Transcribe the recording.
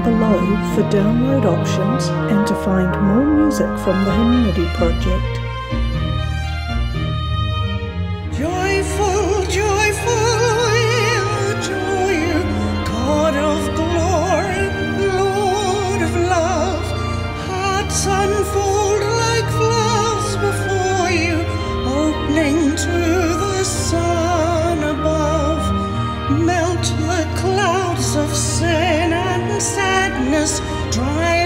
below for download options and to find more music from the Hymnody Project. Joyful, joyful, we adore you, God of glory, Lord of love. Hearts unfold like flowers before you, opening to the sun above. Melt the clouds of sin and sadness, dry